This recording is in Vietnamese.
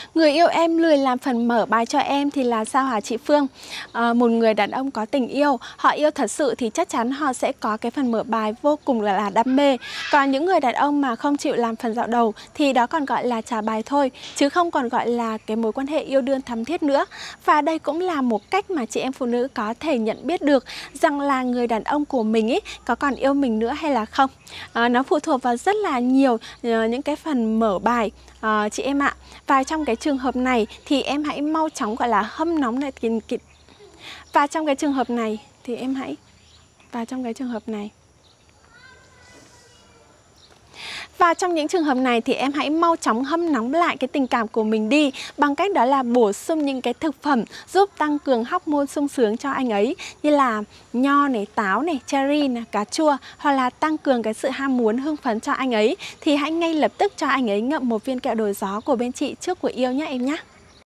Người yêu em lười làm phần mở bài cho em thì là sao hả chị Phương? Một người đàn ông có tình yêu, họ yêu thật sự thì chắc chắn họ sẽ có cái phần mở bài vô cùng là đam mê. Còn những người đàn ông mà không chịu làm phần dạo đầu thì đó còn gọi là trả bài thôi, chứ không còn gọi là cái mối quan hệ yêu đương thắm thiết nữa. Và đây cũng là một cách mà chị em phụ nữ có thể nhận biết được rằng là người đàn ông của mình ấy có còn yêu mình nữa hay là không. Nó phụ thuộc vào rất là nhiều những cái phần mở bài chị em ạ. Và trong cái trường hợp này thì em hãy mau chóng gọi là hâm nóng lại và trong cái trường hợp này thì em hãy và trong cái trường hợp này Và trong những trường hợp này thì em hãy mau chóng hâm nóng lại cái tình cảm của mình đi bằng cách đó là bổ sung những cái thực phẩm giúp tăng cường hormone sung sướng cho anh ấy, như là nho này, táo này, cherry này, cà chua, hoặc là tăng cường cái sự ham muốn hưng phấn cho anh ấy. Thì hãy ngay lập tức cho anh ấy ngậm một viên kẹo đổi gió của bên chị trước buổi yêu nhé em nhé.